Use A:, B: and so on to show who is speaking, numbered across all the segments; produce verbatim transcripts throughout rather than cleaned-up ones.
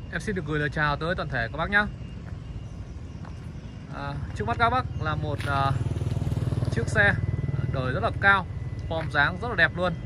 A: Em xin được gửi lời chào tới toàn thể các bác nhé. à, Trước mắt các bác là một uh, chiếc xe đời rất là cao, form dáng rất là đẹp luôn.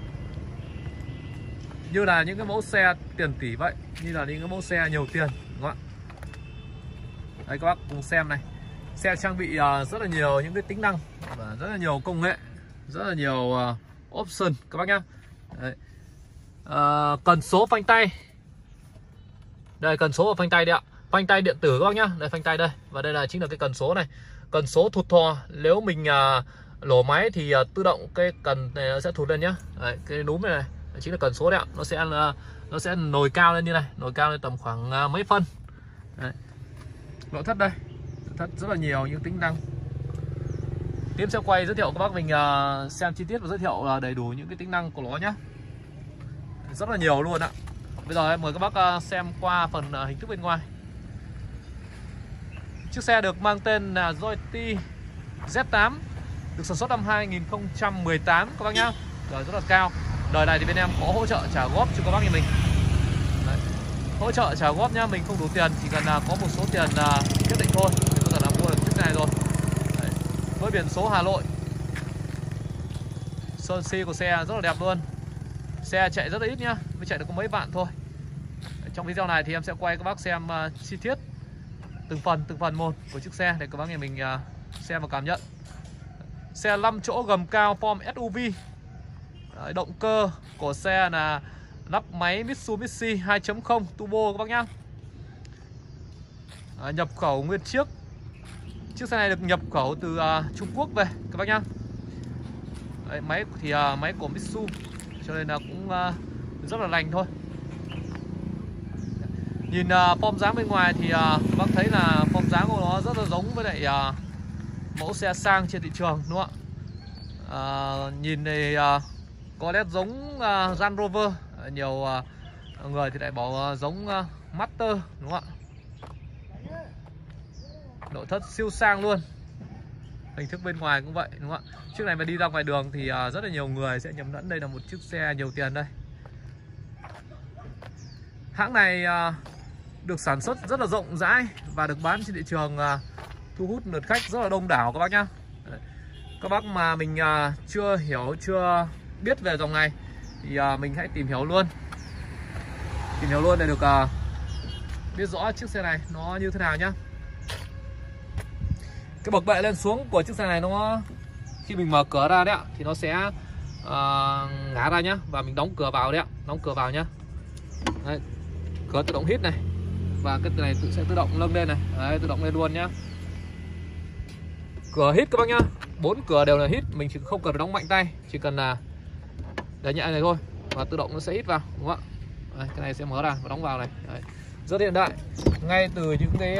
A: Như là những cái mẫu xe tiền tỷ vậy, như là những cái mẫu xe nhiều tiền, đúng không ạ? Đây các bác cùng xem này. Xe trang bị uh, rất là nhiều những cái tính năng và rất là nhiều công nghệ, rất là nhiều uh, option các bác nhé. Đấy. Uh, cần số phanh tay. Đây cần số và phanh tay đấy ạ. Phanh tay điện tử các bác nhá. Đây phanh tay đây. Và đây là chính là cái cần số này. Cần số thụt thò. Nếu mình uh, lổ máy thì uh, tự động cái cần này nó sẽ thụt lên nhá. Đấy, cái núm này này đấy, chính là cần số đấy ạ. Nó sẽ uh, nó sẽ nồi cao lên như này, nồi cao lên tầm khoảng uh, mấy phân. Đấy. Nội thất đây. Nội thất rất là nhiều những tính năng. Tiếp sẽ quay giới thiệu các bác mình uh, xem chi tiết và giới thiệu uh, đầy đủ những cái tính năng của nó nhá. Rất là nhiều luôn ạ. Bây giờ em mời các bác xem qua phần hình thức bên ngoài. Chiếc xe được mang tên là Joyety Z tám, được sản xuất năm hai nghìn không trăm mười tám các bác nhá. Đời rất là cao. Đời này thì bên em có hỗ trợ trả góp cho các bác như mình. Đấy. Hỗ trợ trả góp nhá, mình không đủ tiền, chỉ cần là có một số tiền nhất định thôi thì có thể là mua được chiếc này rồi. Đấy. Với biển số Hà Nội. Sơn xi của xe rất là đẹp luôn. Xe chạy rất là ít nhá, mới chạy được có mấy vạn thôi. Trong video này thì em sẽ quay các bác xem uh, chi tiết từng phần từng phần một của chiếc xe để các bác nhà mình uh, xem và cảm nhận. Xe năm chỗ gầm cao form ét u vê. Đấy, động cơ của xe là lắp máy Mitsubishi hai chấm không turbo các bác nhá. À, nhập khẩu nguyên chiếc. Chiếc xe này được nhập khẩu từ uh, Trung Quốc về các bác nhá. Đấy, máy thì uh, máy của Mitsu cho nên là cũng uh, rất là lành thôi. Nhìn uh, form dáng bên ngoài thì uh, các bác thấy là form dáng của nó rất là giống với lại uh, mẫu xe sang trên thị trường, đúng không ạ? Uh, nhìn này uh, có nét giống uh, Land Rover. uh, Nhiều uh, người thì lại bảo uh, giống uh, Master, đúng không ạ? Nội thất siêu sang luôn. Hình thức bên ngoài cũng vậy, đúng không ạ? Chiếc này mà đi ra ngoài đường thì uh, rất là nhiều người sẽ nhầm lẫn đây là một chiếc xe nhiều tiền đây. Hãng này uh, được sản xuất rất là rộng rãi và được bán trên thị trường, uh, thu hút lượt khách rất là đông đảo các bác nhá. Đấy. Các bác mà mình uh, chưa hiểu, chưa biết về dòng này thì uh, mình hãy tìm hiểu luôn. Tìm hiểu luôn để được uh, biết rõ chiếc xe này nó như thế nào nhá. Cái bậc bệ lên xuống của chiếc xe này nó khi mình mở cửa ra đấy ạ thì nó sẽ uh, ngã ra nhá, và mình đóng cửa vào đấy ạ, đóng cửa vào nhá. Đấy. Cửa tự động hít này, và cái này tự sẽ tự động nâng lên này. Đấy, tự động lên luôn nhá. Cửa hít các bác nhá, bốn cửa đều là hít, mình chỉ không cần phải đóng mạnh tay, chỉ cần là để nhẹ này thôi và tự động nó sẽ hít vào, đúng không ạ? Đấy, cái này sẽ mở ra và đóng vào này. Đấy. Rất hiện đại, ngay từ những cái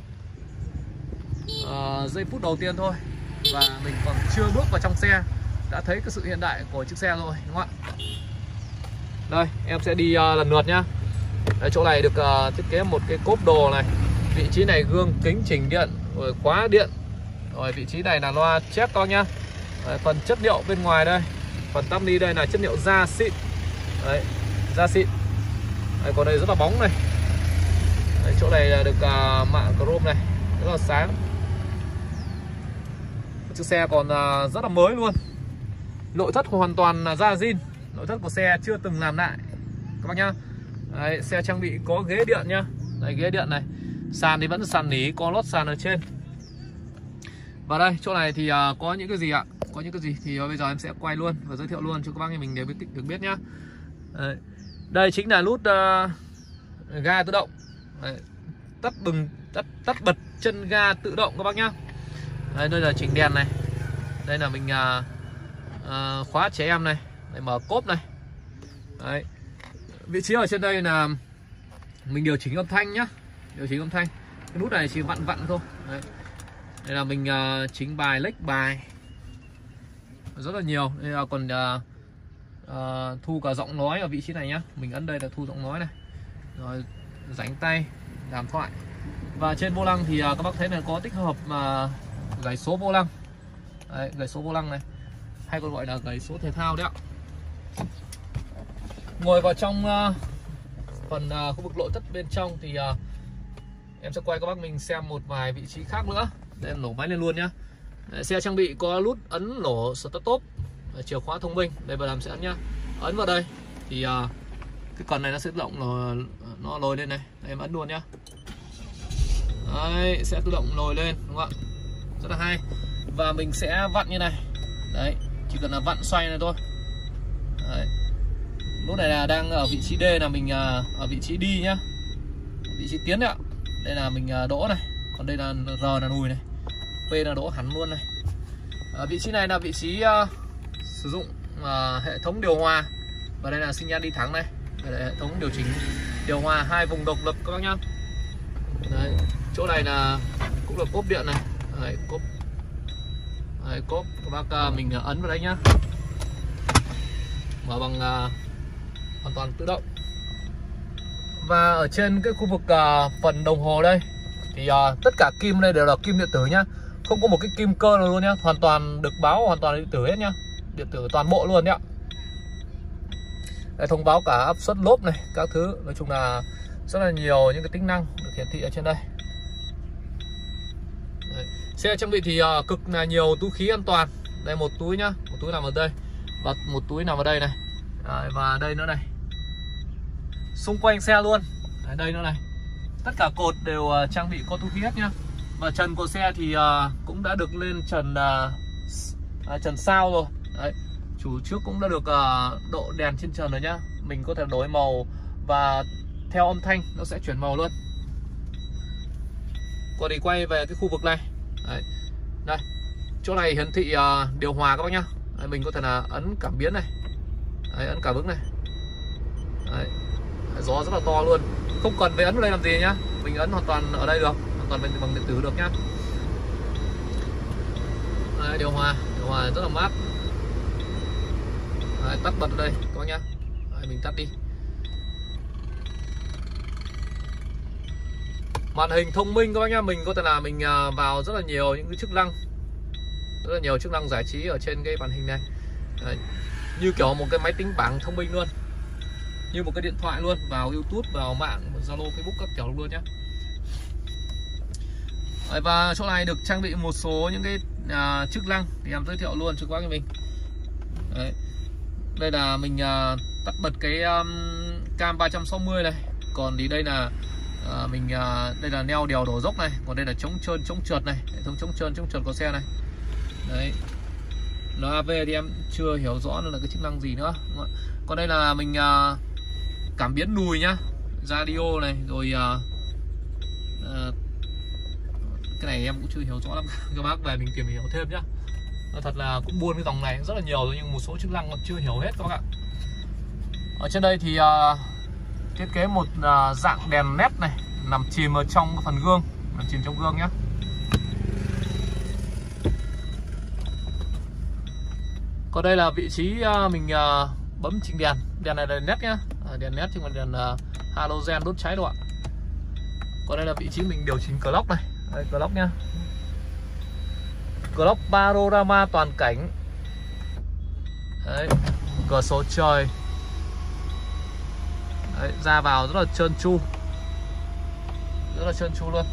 A: uh, giây phút đầu tiên thôi và mình còn chưa bước vào trong xe đã thấy cái sự hiện đại của chiếc xe rồi, đúng không ạ? Đây em sẽ đi uh, lần lượt nhá. Ở chỗ này được uh, thiết kế một cái cốp đồ này, vị trí này gương kính chỉnh điện, rồi khóa điện, rồi vị trí này là loa chép các bác nhá. Đấy, phần chất liệu bên ngoài đây, phần tắp ni đây là chất liệu da xịn. Đấy, da xịn. Đấy, còn đây rất là bóng này. Đấy, chỗ này là được uh, mạ chrome này, rất là sáng. Chiếc xe còn uh, rất là mới luôn. Nội thất hoàn toàn là da zin, nội thất của xe chưa từng làm lại các bác nhá. Đấy, xe trang bị có ghế điện nhá. Đấy, ghế điện này. Sàn thì vẫn sàn nỉ, có lót sàn ở trên. Và đây, chỗ này thì uh, có những cái gì ạ? Có những cái gì thì uh, bây giờ em sẽ quay luôn và giới thiệu luôn cho các bác mình đều biết, được biết nhá. Đấy. Đây chính là nút uh, ga tự động. Đấy. Tắt bừng tắt tắt bật chân ga tự động các bác nhá. Đây, đây là chỉnh đèn này. Đây là mình uh, uh, khóa trẻ em này, để mở cốp này. Đấy. Vị trí ở trên đây là mình điều chỉnh âm thanh nhá, điều chỉnh âm thanh. Cái nút này chỉ vặn vặn thôi. Đấy. Đây là mình uh, chỉnh bài, lệch bài rất là nhiều. Đây là còn uh, uh, thu cả giọng nói ở vị trí này nhá. Mình ấn đây là thu giọng nói này, rồi rảnh tay đàm thoại. Và trên vô lăng thì uh, các bác thấy là có tích hợp mà uh, gảy số vô lăng. Đấy, gảy số vô lăng này, hay còn gọi là gảy số thể thao đấy ạ. Ngồi vào trong uh, Phần uh, khu vực nội thất bên trong thì uh, em sẽ quay các bác mình xem một vài vị trí khác nữa. Để em nổ máy lên luôn nhá. Đấy, xe trang bị có nút ấn nổ start top, chìa khóa thông minh. Đây vào làm sẽ ấn nhá. Ấn vào đây thì uh, cái cần này nó sẽ tự động nó, nó lồi lên này. Đây, em ấn luôn nhá. Đấy, sẽ tự động lồi lên đúng không ạ? Rất là hay. Và mình sẽ vặn như này. Đấy, chỉ cần là vặn xoay này thôi. Đấy. Lúc này là đang ở vị trí D, là mình ở vị trí đi nhá, vị trí tiến đấy ạ. Đây là mình đỗ này, còn đây là R là lùi này, P là đỗ hẳn luôn này. Ở vị trí này là vị trí uh, sử dụng uh, hệ thống điều hòa, và đây là sinh nhan đi thẳng này. Đây là hệ thống điều chỉnh điều hòa hai vùng độc lập các bác nhá. Đấy, chỗ này là cũng là cốp điện này. Đấy, cốp Đấy, cốp các bác uh, mình ấn vào đây nhá, mở bằng uh, hoàn toàn tự động. Và ở trên cái khu vực uh, phần đồng hồ đây thì uh, tất cả kim đây đều là kim điện tử nhá, không có một cái kim cơ nào luôn nhá, hoàn toàn được báo hoàn toàn điện tử hết nhá, điện tử toàn bộ luôn nhá. Đây, thông báo cả áp suất lốp này các thứ, nói chung là rất là nhiều những cái tính năng được hiển thị ở trên đây. Đấy. Xe trang bị thì uh, cực là nhiều túi khí an toàn. Đây một túi nhá, một túi nằm ở đây và một túi nằm ở đây này. Đấy, và đây nữa này, xung quanh xe luôn. Đấy, đây nữa này, tất cả cột đều uh, trang bị có túi khí hết nhá. Và trần của xe thì uh, cũng đã được lên trần uh, uh, trần sao rồi. Đấy, chủ trước cũng đã được uh, độ đèn trên trần rồi nhá. Mình có thể đổi màu và theo âm thanh nó sẽ chuyển màu luôn. Còn thì quay về cái khu vực này. Đấy. Đây, chỗ này hiển thị uh, điều hòa các bác nhá. Đấy, mình có thể là ấn cảm biến này. Đấy, ấn cảm ứng này. Đấy. Gió rất là to luôn, không cần phải ấn vào đây làm gì nhá, mình ấn hoàn toàn ở đây được, hoàn toàn bằng điện tử được nhá. Đấy, điều hòa, điều hòa rất là mát. Đấy, tắt bật ở đây các bác nhá. Đấy, mình tắt đi. Màn hình thông minh các bác nhá, mình có thể là mình vào rất là nhiều những cái chức năng, rất là nhiều chức năng giải trí ở trên cái màn hình này. Đấy, như kiểu một cái máy tính bảng thông minh luôn, như một cái điện thoại luôn, vào YouTube, vào mạng, Zalo, Facebook các kiểu luôn nhé. Đấy, và chỗ này được trang bị một số những cái à, chức năng thì em giới thiệu luôn cho các bác mình. Đấy. Đây là mình à, tắt bật cái um, cam ba trăm sáu mươi này, còn thì đây là à, mình à, đây là neo đèo đổ dốc này, còn đây là chống trơn chống trượt này, hệ thống chống trơn chống trượt của xe này. Đấy, en a vê thì em chưa hiểu rõ là cái chức năng gì nữa. Còn đây là mình uh, cảm biến lùi nhá, radio này, rồi uh, uh, cái này em cũng chưa hiểu rõ lắm, các bác về mình tìm hiểu thêm nhá. Nói thật là cũng buôn cái dòng này rất là nhiều rồi, nhưng một số chức năng còn chưa hiểu hết các bác ạ. Ở trên đây thì uh, thiết kế một uh, dạng đèn led này, nằm chìm ở trong cái phần gương, nằm chìm trong gương nhá. Còn đây là vị trí uh, mình uh, bấm chỉnh đèn. Đèn này là led nhá, à, đèn led chứ còn đèn uh, halogen đốt cháy đâu ạ. Còn đây là vị trí mình điều chỉnh clock này. Đây, clock nhá, clock panorama toàn cảnh. Đấy, cửa sổ trời. Đấy, ra vào rất là trơn tru, rất là trơn tru luôn.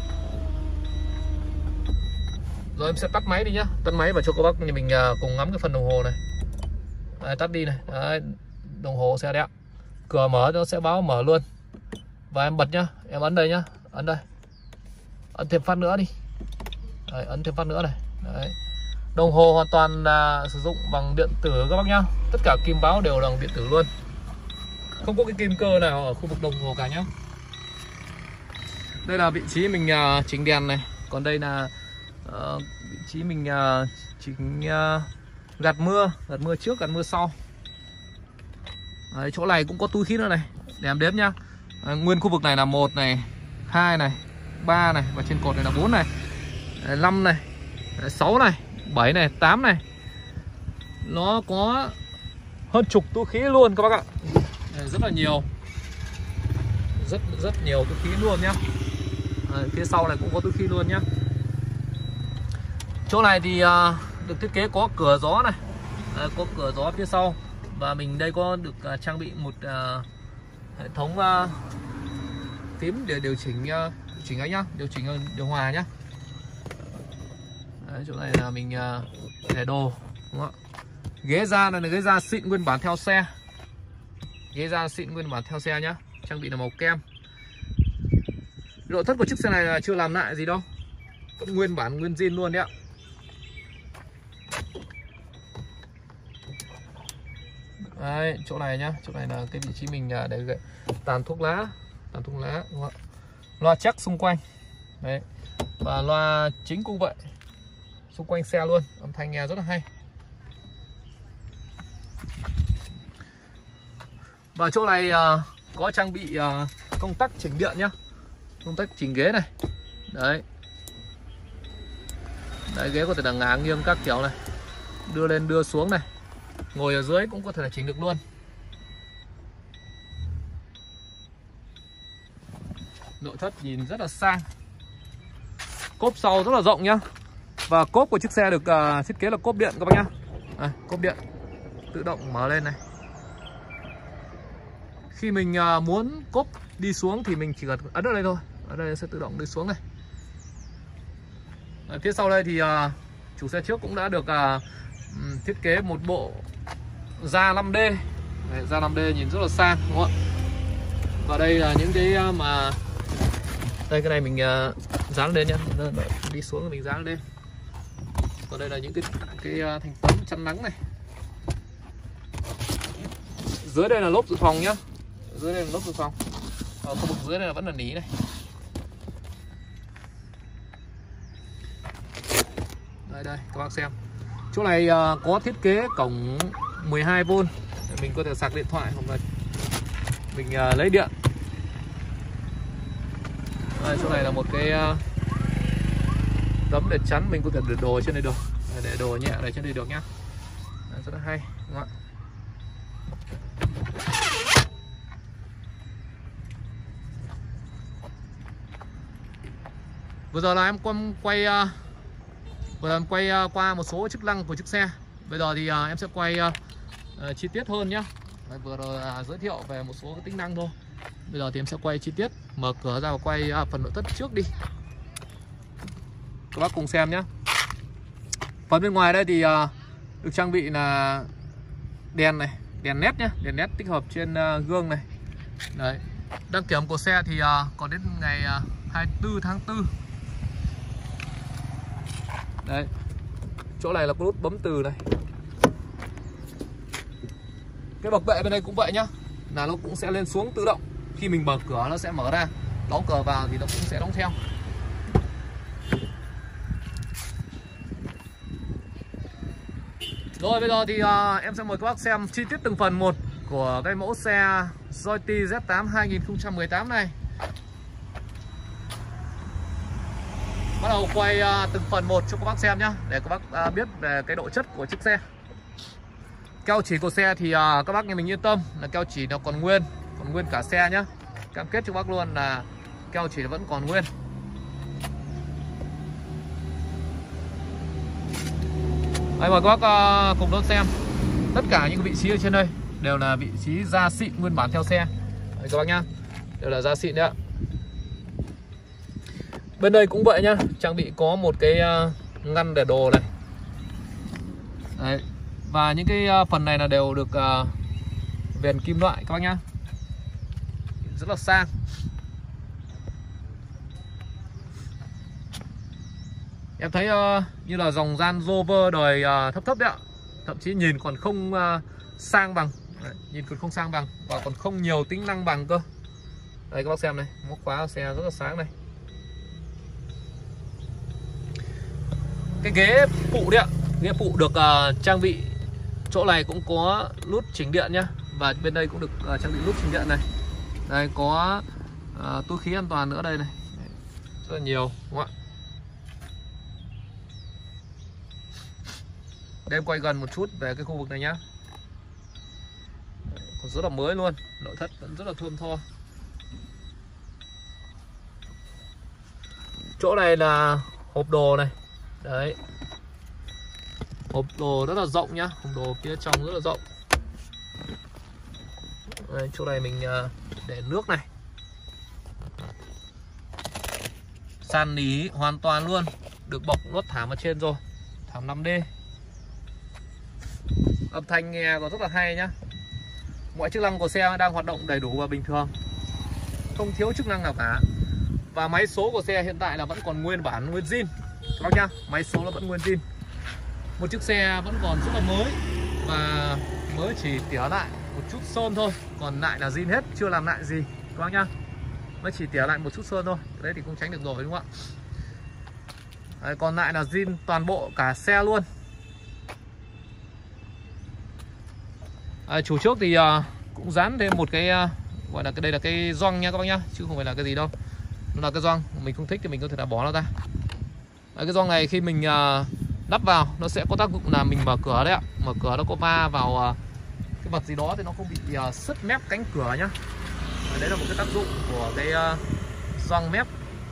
A: Rồi em sẽ tắt máy đi nhá, tắt máy và cho các bác nhà mình uh, cùng ngắm cái phần đồng hồ này. Đấy, tắt đi này. Đấy, đồng hồ xe đẹp, cửa mở nó sẽ báo mở luôn. Và em bật nhá, em ấn đây nhá, ấn đây, ấn thêm phát nữa đi. Đấy, ấn thêm phát nữa này. Đấy, đồng hồ hoàn toàn là sử dụng bằng điện tử các bác nhá, tất cả kim báo đều là bằng điện tử luôn, không có cái kim cơ nào ở khu vực đồng hồ cả nhá. Đây là vị trí mình uh, chỉnh đèn này, còn đây là uh, vị trí mình uh, chỉnh uh, gạt mưa, gạt mưa trước, gạt mưa sau. Đấy, chỗ này cũng có túi khí nữa này, để em đếm nhá. Đấy, nguyên khu vực này là một này, hai này, ba này, và trên cột này là bốn này, đấy, năm này, đấy, sáu này, bảy này, tám này. Nó có hơn chục túi khí luôn các bác ạ. Đấy, rất là nhiều, rất rất nhiều túi khí luôn nhá. Đấy, phía sau này cũng có túi khí luôn nhá. Chỗ này thì uh, được thiết kế có cửa gió này. Đấy, có cửa gió phía sau. Và mình đây có được uh, trang bị một uh, hệ thống uh, phím để điều chỉnh uh, điều chỉnh ấy nhá, điều chỉnh uh, điều hòa nhá. Đấy, chỗ này là mình uh, để đồ, đúng không ạ? Ghế da này là ghế da xịn nguyên bản theo xe, ghế da xịn nguyên bản theo xe nhá, trang bị là màu kem. Nội thất của chiếc xe này là chưa làm lại gì đâu, vẫn nguyên bản nguyên zin luôn đấy ạ. Đấy, chỗ này nhá, chỗ này là cái vị trí mình để tàn thuốc lá, tàn thuốc lá, đúng không ạ? Loa chắc xung quanh, đấy, và loa chính cũng vậy, xung quanh xe luôn, âm thanh nghe rất là hay. Và chỗ này uh, có trang bị uh, công tắc chỉnh điện nhá, công tắc chỉnh ghế này, đấy, đấy, ghế có thể là ngả nghiêng các kiểu này, đưa lên đưa xuống này, ngồi ở dưới cũng có thể là chỉnh được luôn. Nội thất nhìn rất là sang, cốp sau rất là rộng nhá, và cốp của chiếc xe được uh, thiết kế là cốp điện các bác nhá. À, cốp điện tự động mở lên này. Khi mình uh, muốn cốp đi xuống thì mình chỉ cần ấn ở đây thôi, ở đây sẽ tự động đi xuống này. Ở phía sau đây thì uh, chủ xe trước cũng đã được uh, thiết kế một bộ da năm D. Đấy, da năm D nhìn rất là sang, đúng không ạ? Và đây là những cái uh, mà đây, cái này mình uh, dán lên nhé, đi xuống mình dán lên. Còn đây là những cái cái uh, thành tấm chắn nắng này. Dưới đây là lốp dự phòng nhá, dưới đây là lốp dự phòng. Ở khu vực dưới đây là vẫn là nỉ này. Đây đây các bác xem, chỗ này uh, có thiết kế cổng mười hai vôn để mình có thể sạc điện thoại hoặc là mình uh, lấy điện. Đây, chỗ này là một cái uh, tấm để chắn, mình có thể để đồ trên đây được, để đồ nhẹ để trên đây được nhá. Đấy, rất là hay, đúng không ạ? Vừa giờ là em quay uh, vừa giờ em quay uh, qua một số chức năng của chiếc xe. Bây giờ thì uh, em sẽ quay uh, uh, chi tiết hơn nhé. Vừa rồi uh, giới thiệu về một số cái tính năng thôi. Bây giờ thì em sẽ quay chi tiết, mở cửa ra và quay uh, phần nội thất trước đi, các bác cùng xem nhé. Phần bên ngoài đây thì uh, được trang bị là đèn này, đèn led nhé, đèn led tích hợp trên uh, gương này. Đấy, đăng kiểm của xe thì uh, còn đến ngày uh, hai mươi tư tháng tư. Đấy, chỗ này là có nút bấm từ này. Cái bậc bệ bên đây cũng vậy nhá, là nó cũng sẽ lên xuống tự động. Khi mình mở cửa nó sẽ mở ra, đóng cửa vào thì nó cũng sẽ đóng theo. Rồi bây giờ thì uh, em sẽ mời các bác xem chi tiết từng phần một của cái mẫu xe Joyty Z tám hai nghìn không trăm mười tám này. Bắt đầu quay uh, từng phần một cho các bác xem nhá, để các bác uh, biết về cái độ chất của chiếc xe. Keo chỉ của xe thì uh, các bác nghe mình yên tâm là keo chỉ nó còn nguyên, còn nguyên cả xe nhá. Cam kết cho bác luôn là keo chỉ vẫn còn nguyên. Đây, mời các bác uh, cùng đón xem. Tất cả những vị trí ở trên đây đều là vị trí da xịn nguyên bản theo xe. Đây, các bác nhá, đều là da xịn đấy ạ. Bên đây cũng vậy nhá, trang bị có một cái uh, ngăn để đồ này. Đấy. Và những cái uh, phần này là đều được uh, viền kim loại các bác nhá, rất là sang. Em thấy uh, như là dòng gian Rover đời uh, thấp thấp đấy ạ, thậm chí nhìn còn không uh, sang bằng. Đấy, nhìn còn không sang bằng và còn không nhiều tính năng bằng cơ. Đây các bác xem này, móc khóa xe rất là sáng này. Cái ghế phụ đấy ạ, ghế phụ được uh, trang bị, chỗ này cũng có nút chỉnh điện nhá, và bên đây cũng được uh, trang bị nút chỉnh điện này. Đây có uh, túi khí an toàn nữa đây này, rất là nhiều, đúng không ạ? Để em quay gần một chút về cái khu vực này nhá. Còn rất là mới luôn, nội thất vẫn rất là thơm tho. Chỗ này là hộp đồ này. Đấy, hộp đồ rất là rộng nhá, hộp đồ phía trong rất là rộng. Đây, chỗ này mình để nước này, sàn nỉ hoàn toàn luôn, được bọc lót thảm ở trên rồi, thảm năm D. Âm thanh nghe còn rất là hay nhá. Mọi chức năng của xe đang hoạt động đầy đủ và bình thường, không thiếu chức năng nào cả. Và máy số của xe hiện tại là vẫn còn nguyên bản, nguyên zin các bác nhá. Máy số nó vẫn nguyên zin. Một chiếc xe vẫn còn rất là mới và mới chỉ tỉa lại một chút sơn thôi, còn lại là zin hết, chưa làm lại gì các bác nhá. Mới chỉ tỉa lại một chút sơn thôi, đấy thì cũng tránh được rồi đúng không ạ? Đấy, còn lại là zin toàn bộ cả xe luôn. À, chủ trước thì uh, cũng dán thêm một cái uh, gọi là cái đây là cái gioăng nha các bác nhá, chứ không phải là cái gì đâu. Nó là cái gioăng, mình không thích thì mình có thể là bỏ nó ra. Đấy, cái gioăng này khi mình uh, lắp vào nó sẽ có tác dụng là mình mở cửa đấy ạ, mở cửa nó có va vào uh, cái vật gì đó thì nó không bị uh, sứt mép cánh cửa nhá. Đấy là một cái tác dụng của cái uh, gioăng mép.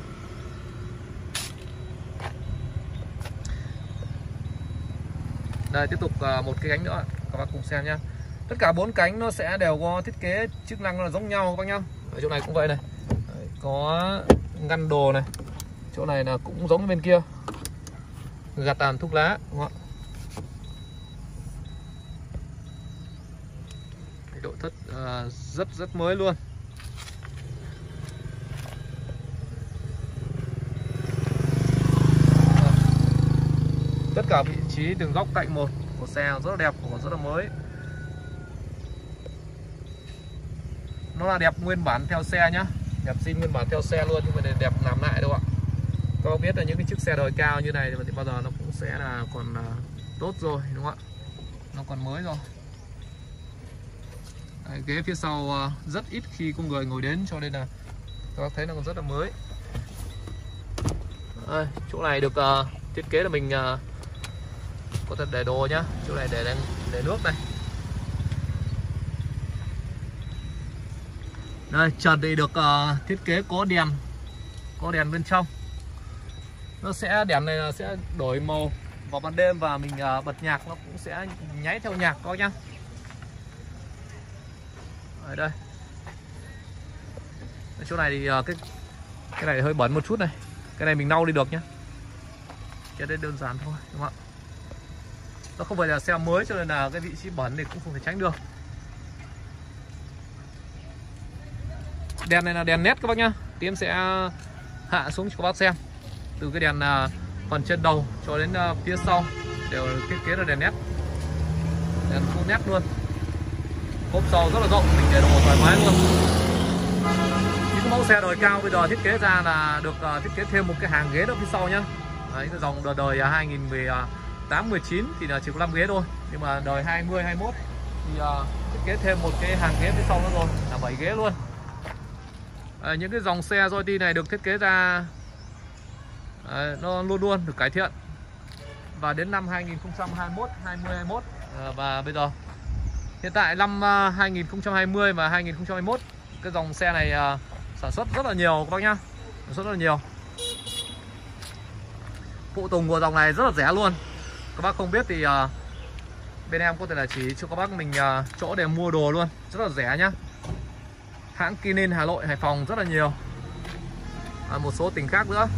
A: Đây tiếp tục uh, một cái cánh nữa các bác cùng xem nhá. Tất cả bốn cánh nó sẽ đều có thiết kế chức năng là giống nhau các bác nhá. Ở chỗ này cũng vậy này. Đấy, có ngăn đồ này. Chỗ này là cũng giống bên kia. Gạt tàn thuốc lá đúng không ạ? Độ thất uh, rất rất mới luôn. Tất cả vị trí từng góc cạnh một của xe rất là đẹp, của rất là mới. Nó là đẹp nguyên bản theo xe nhá, đẹp zin nguyên bản theo xe luôn, nhưng mà đẹp làm lại đâu ạ. Các bác biết là những cái chiếc xe đời cao như này thì bao giờ nó cũng sẽ là còn uh, tốt rồi đúng không ạ? Nó còn mới rồi. Đấy, ghế phía sau uh, rất ít khi có người ngồi đến, cho nên là các bác thấy nó còn rất là mới. Đây, chỗ này được uh, thiết kế là mình uh, có thể để đồ nhá. Chỗ này để để nước này. Đây, trần thì được uh, thiết kế có đèn, có đèn bên trong. Nó sẽ đèn này là sẽ đổi màu vào ban đêm và mình uh, bật nhạc nó cũng sẽ nháy theo nhạc các nhá. Ở đây. Ở chỗ này thì uh, cái cái này hơi bẩn một chút này. Cái này mình lau đi được nhá. Cái đấy đơn giản thôi đúng không ạ? Nó không phải là xe mới cho nên là cái vị trí bẩn thì cũng không thể tránh được. Đèn này là đèn nét các bác nhá. Tí em sẽ hạ xuống cho các bác xem. Từ cái đèn uh, phần trên đầu cho đến uh, phía sau đều thiết kế là đèn nét. Đèn full nét luôn. Cốp sau rất là rộng, mình để đồ thoải mái luôn. Những mẫu xe đời cao bây giờ thiết kế ra là được uh, thiết kế thêm một cái hàng ghế ở phía sau nhá. Đấy, cái dòng đời, đời hai nghìn mười tám mười chín thì là chỉ có năm ghế thôi, nhưng mà đời hai mươi hai mươi mốt thì uh, thiết kế thêm một cái hàng ghế phía sau nữa rồi, là bảy ghế luôn. À, những cái dòng xe Joyty này được thiết kế ra à, nó luôn luôn được cải thiện, và đến năm hai nghìn không trăm hai mươi mốt, hai mươi hai mươi mốt à, và bây giờ hiện tại năm uh, hai nghìn không trăm hai mươi và hai nghìn không trăm hai mươi mốt cái dòng xe này uh, sản xuất rất là nhiều các bác nhá, sản xuất rất là nhiều. Phụ tùng của dòng này rất là rẻ luôn. Các bác không biết thì uh, bên em có thể là chỉ cho các bác mình uh, chỗ để mua đồ luôn, rất là rẻ nhá. Hãng Kinin Hà Nội, Hải Phòng rất là nhiều, à, một số tỉnh khác nữa.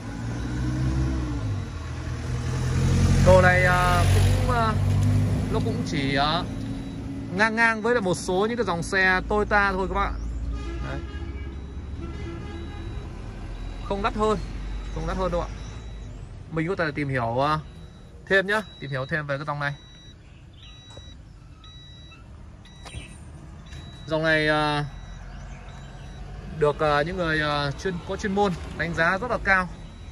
A: Đồ này uh, cũng uh, nó cũng chỉ uh, ngang ngang với là một số những cái dòng xe Toyota thôi các bạn. Đấy. Không đắt hơn, không đắt hơn đâu ạ. Mình có thể tìm hiểu uh, thêm nhá, tìm hiểu thêm về cái dòng này. Dòng này uh, được uh, những người uh, chuyên có chuyên môn đánh giá rất là cao,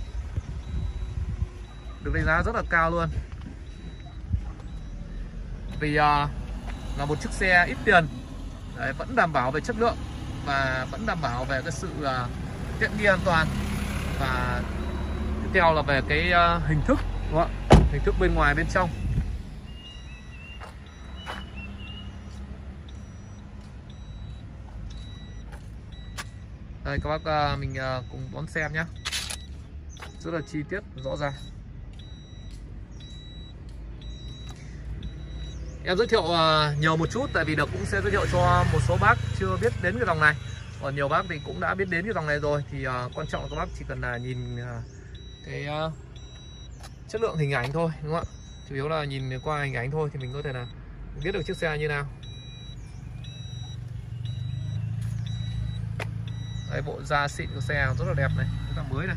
A: được đánh giá rất là cao luôn, vì uh, là một chiếc xe ít tiền. Đấy, vẫn đảm bảo về chất lượng và vẫn đảm bảo về cái sự uh, tiện nghi an toàn, và tiếp theo là về cái uh, hình thức, đúng không? Hình thức bên ngoài bên trong. Đây các bác, mình cùng đón xem nhé, rất là chi tiết rõ ràng. em giới thiệu uh, nhiều một chút, tại vì được cũng sẽ giới thiệu cho một số bác chưa biết đến cái dòng này, còn nhiều bác thì cũng đã biết đến cái dòng này rồi. Thì uh, quan trọng là các bác chỉ cần là nhìn uh, cái uh, chất lượng hình ảnh thôi, đúng không ạ? Chủ yếu là nhìn qua hình ảnh thôi thì mình có thể là biết được chiếc xe như nào. Đấy, bộ da xịn của xe rất là đẹp này, rất là mới này.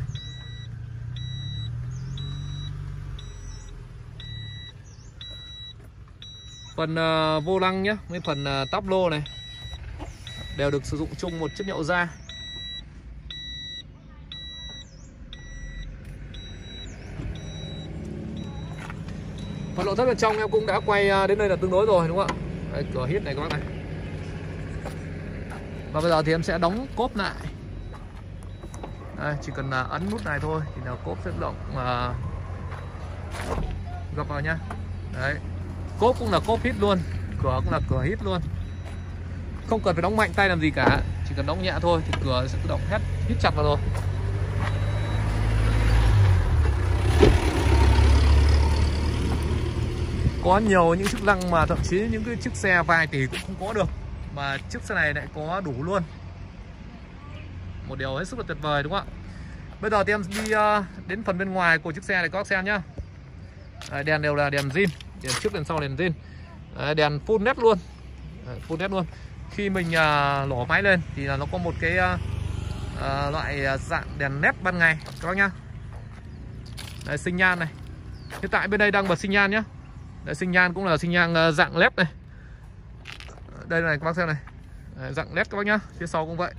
A: Phần uh, vô lăng nhé, với phần uh, táp lô này đều được sử dụng chung một chất nhậu da. Phần nội thất bên trong em cũng đã quay uh, đến đây là tương đối rồi, đúng không ạ? Đấy, cửa hít này các bác này. Và bây giờ thì em sẽ đóng cốp lại. Đây, chỉ cần uh, ấn nút này thôi thì là cốp sẽ tự động uh, gập vào nhá. Đấy, cốp cũng là cốp hít luôn, cửa cũng là cửa hít luôn, không cần phải đóng mạnh tay làm gì cả, chỉ cần đóng nhẹ thôi thì cửa sẽ tự động hét hít chặt vào rồi. Có nhiều những chức năng mà thậm chí những cái chiếc xe vài tỷ cũng không có được, mà chiếc xe này lại có đủ luôn, một điều hết sức là tuyệt vời, đúng không ạ? Bây giờ thì em đi uh, đến phần bên ngoài của chiếc xe này các bác xem nhá. Đấy, đèn đều là đèn zin, đèn trước đèn sau đèn zin. Đấy, đèn full led luôn. Đấy, full led luôn. Khi mình uh, lổ máy lên thì là nó có một cái uh, uh, loại dạng đèn led ban ngày các bác nhá. Đấy, sinh nhan này. Hiện tại bên đây đang bật sinh nhan nhá. Đấy, sinh nhan cũng là sinh nhan uh, dạng led này. Đây này các bác xem này. Đấy, dạng led các bác nhá. Phía sau cũng vậy.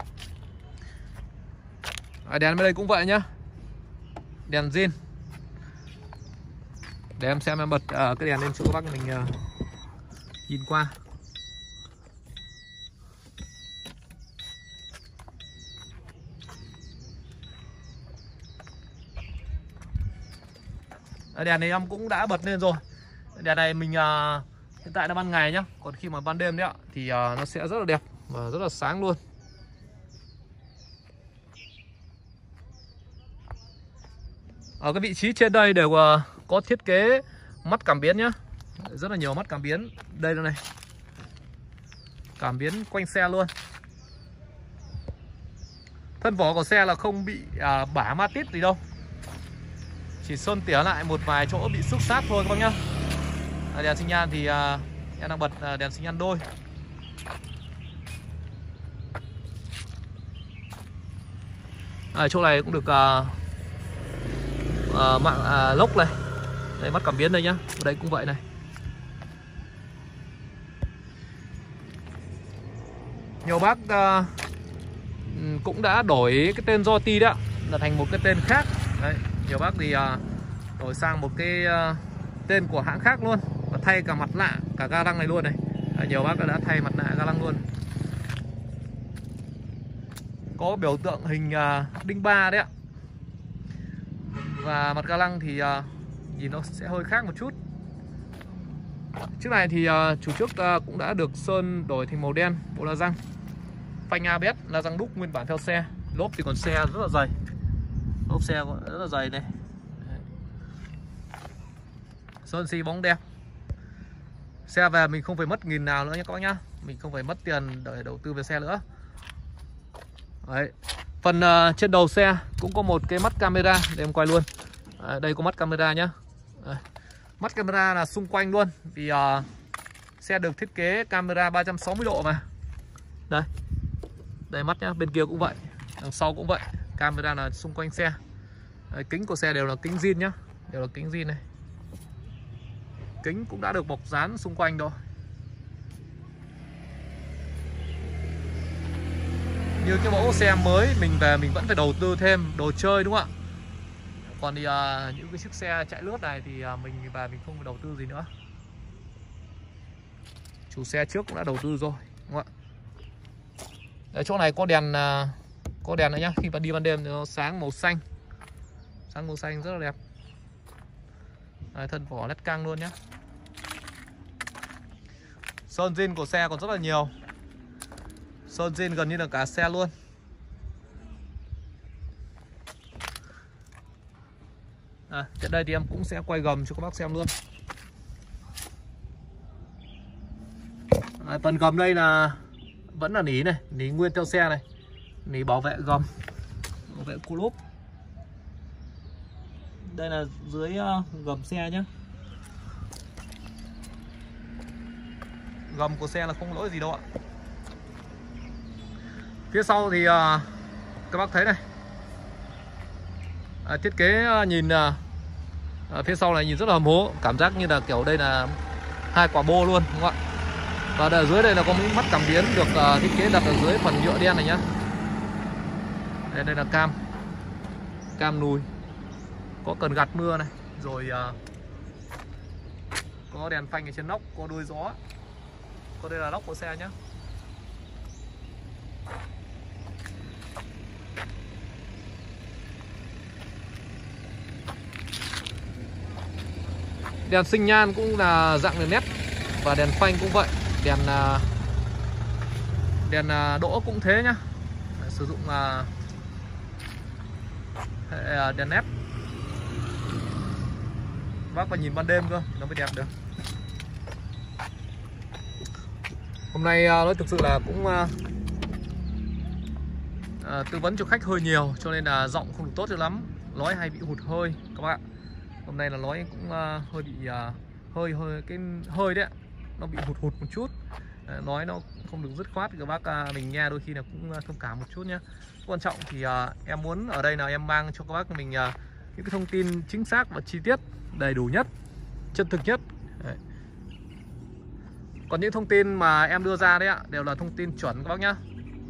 A: Đấy, đèn bên đây cũng vậy nhá. Đèn zin. Để em xem em bật uh, cái đèn lên cho các bác mình uh, nhìn qua. Ở đèn này em cũng đã bật lên rồi. Đèn này mình uh, hiện tại là ban ngày nhá, còn khi mà ban đêm đấy ạ thì uh, nó sẽ rất là đẹp và rất là sáng luôn. Ở cái vị trí trên đây đều uh, có thiết kế mắt cảm biến nhá, rất là nhiều mắt cảm biến đây đây này, cảm biến quanh xe luôn. Thân vỏ của xe là không bị à, bả ma tít gì đâu, chỉ sơn tỉa lại một vài chỗ bị xước sát thôi các bác nhá. À, đèn sinh nhan thì à, em đang bật à, đèn sinh nhan đôi. À, chỗ này cũng được à, à, mạng à, lốc này, đây mắt cảm biến đây nhá, ở đây cũng vậy này. Nhiều bác uh, cũng đã đổi cái tên Yoti đó là thành một cái tên khác. Đấy, nhiều bác thì uh, đổi sang một cái uh, tên của hãng khác luôn, và thay cả mặt nạ, cả ga lăng này luôn này. Đấy, nhiều bác đã thay mặt nạ ga lăng luôn. Có biểu tượng hình uh, đinh ba đấy ạ. Và mặt ga lăng thì uh, nhìn nó sẽ hơi khác một chút. Chiếc này thì uh, chủ trước uh, cũng đã được sơn đổi thành màu đen, bộ la răng. Phanh a bê ét la răng đúc nguyên bản theo xe. Lốp thì còn xe rất là dày. Lốp xe rất là dày này. Sơn xi bóng đẹp. Xe về mình không phải mất nghìn nào nữa nhé các bác nhá. Mình không phải mất tiền để đầu tư về xe nữa. Đấy. Phần uh, trên đầu xe cũng có một cái mắt camera để em quay luôn. À, đây có mắt camera nhá. Đây. Mắt camera là xung quanh luôn, vì uh, xe được thiết kế camera ba trăm sáu mươi độ mà. Đây. Đây mắt nhá, bên kia cũng vậy, đằng sau cũng vậy, camera là xung quanh xe. Đấy, kính của xe đều là kính zin nhá, đều là kính zin này. Kính cũng đã được bọc dán xung quanh rồi. Như cái mẫu xe mới mình về mình vẫn phải đầu tư thêm đồ chơi, đúng không ạ? Còn thì uh, những cái chiếc xe chạy lướt này thì uh, mình về mình không phải đầu tư gì nữa. Chủ xe trước cũng đã đầu tư rồi, đúng không ạ? Đấy, chỗ này có đèn uh, có đèn nữa nhá, khi mà đi ban đêm thì nó sáng màu xanh, sáng màu xanh rất là đẹp. Đấy, thân vỏ led căng luôn nhá. Sơn zin của xe còn rất là nhiều, sơn zin gần như là cả xe luôn. À, trên đây thì em cũng sẽ quay gầm cho các bác xem luôn. À, phần gầm đây là vẫn là nỉ này, nỉ nguyên theo xe này, nỉ bảo vệ gầm, bảo vệ cua lốp. Đây là dưới uh, gầm xe nhé. Gầm của xe là không lỗi gì đâu ạ. Phía sau thì uh, các bác thấy này, à, thiết kế uh, nhìn uh, uh, phía sau này nhìn rất là hầm hố, cảm giác như là kiểu đây là hai quả bô luôn đúng không ạ? Và ở dưới đây là có những mắt cảm biến được uh, thiết kế đặt ở dưới phần nhựa đen này nhá. Đây, đây là cam, cam nùi, có cần gạt mưa này, rồi uh, có đèn phanh ở trên nóc, có đuôi gió, có đây là nóc của xe nhá. Đèn sinh nhan cũng là dạng đèn nét và đèn phanh cũng vậy, đèn uh, đèn uh, đỗ cũng thế nhá. Để sử dụng uh, hệ uh, đèn nét. Bác phải nhìn ban đêm cơ nó mới đẹp được. Hôm nay uh, nói thực sự là cũng uh, uh, tư vấn cho khách hơi nhiều, cho nên là giọng không được tốt cho lắm, nói hay bị hụt hơi các bạn. Hôm nay là nói cũng uh, hơi bị uh, hơi hơi cái hơi đấy, nó bị hụt hụt một chút, uh, nói nó không được dứt khoát, các bác uh, mình nghe đôi khi là cũng uh, thông cảm một chút nhé. Quan trọng thì uh, em muốn ở đây là em mang cho các bác mình uh, những cái thông tin chính xác và chi tiết, đầy đủ nhất, chân thực nhất. Đấy. Còn những thông tin mà em đưa ra đấy ạ, đều là thông tin chuẩn các bác nhá.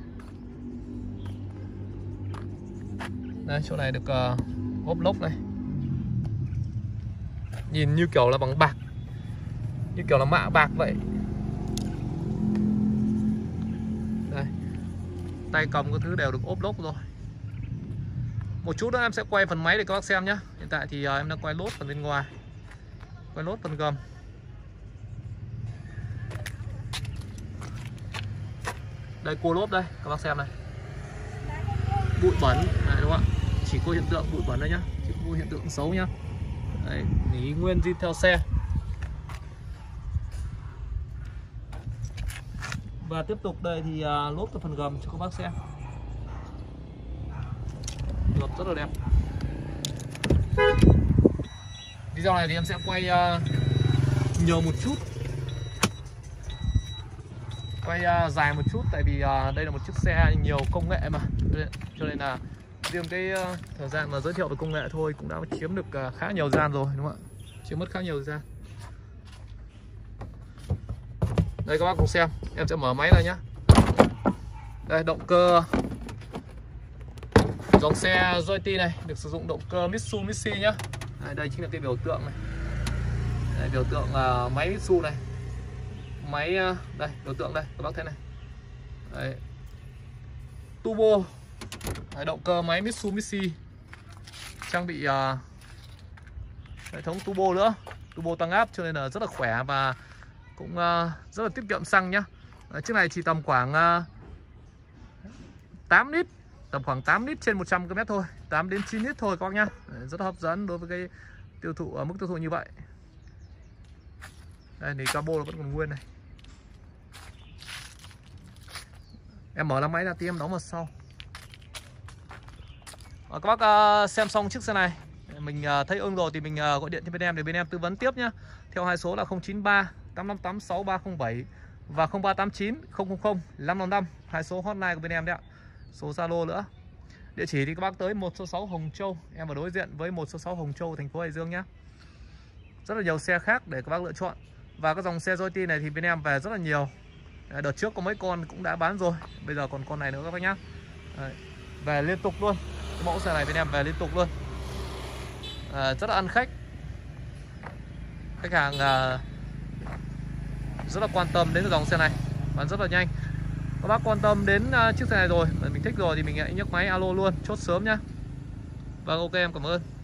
A: Đây, chỗ này được uh, ốp lốp này, nhìn như kiểu là bằng bạc, như kiểu là mạ bạc vậy. Đây, tay cầm các thứ đều được ốp lốp rồi. Một chút nữa em sẽ quay phần máy để các bác xem nhé. Hiện tại thì uh, em đang quay lốp phần bên ngoài, quay lốp phần gầm. Đây cua lốp đây, các bác xem này, bụi bẩn này đúng không ạ? Chỉ có hiện tượng bụi bẩn đây nhá, chứ không có hiện tượng xấu nhá. Đấy, nỉ nguyên zin theo xe. Và tiếp tục đây thì uh, lốp từ phần gầm cho các bác xem. Gầm rất là đẹp. Video này thì em sẽ quay uh, nhiều một chút, quay uh, dài một chút, tại vì uh, đây là một chiếc xe nhiều công nghệ mà, cho nên là riêng cái uh, thời gian mà giới thiệu về công nghệ thôi cũng đã chiếm được uh, khá nhiều thời gian rồi đúng không ạ? Chiếm mất khá nhiều thời gian. Đây các bác cùng xem, em sẽ mở máy ra nhé. Đây động cơ dòng xe Joyty này được sử dụng động cơ Mitsubishi nhá. Đây, đây chính là cái biểu tượng này. Đây, biểu tượng uh, máy Mitsu này. Máy uh, đây biểu tượng đây các bác thấy này. Đây. Turbo. Đấy, động cơ máy Mitsubishi, trang bị uh, hệ thống turbo nữa, turbo tăng áp, cho nên là rất là khỏe và cũng uh, rất là tiết kiệm xăng nhá. Đấy, chiếc này chỉ tầm khoảng uh, tám lít, tầm khoảng tám lít trên một trăm ki lô mét thôi, tám đến chín lít thôi các bác nhá. Đấy, rất là hấp dẫn đối với cái tiêu thụ ở mức tiêu thụ như vậy. Đây thì cabo vẫn còn nguyên này. Em mở lăng máy ra tí em đóng vào sau. À, các bác uh, xem xong chiếc xe này mình uh, thấy ưng rồi thì mình uh, gọi điện cho bên em để bên em tư vấn tiếp nhá. Theo hai số là không chín ba tám năm tám sáu ba không bảy và không ba tám chín không không không năm năm năm, hai số hotline của bên em đấy ạ. Số Zalo nữa. Địa chỉ thì các bác tới một số sáu Hồng Châu, em ở đối diện với một số sáu Hồng Châu, thành phố Hải Dương nhá. Rất là nhiều xe khác để các bác lựa chọn. Và các dòng xe Joyty này thì bên em về rất là nhiều. Đợt trước có mấy con cũng đã bán rồi, bây giờ còn con này nữa các bác nhá. Đấy, về liên tục luôn. Cái mẫu xe này bên em về liên tục luôn. À, rất là ăn khách. Khách hàng à, rất là quan tâm đến cái dòng xe này, bán rất là nhanh. Các bác quan tâm đến uh, chiếc xe này rồi, mình thích rồi thì mình hãy nhấc máy alo luôn, chốt sớm nhá. Vâng, ok, em cảm ơn.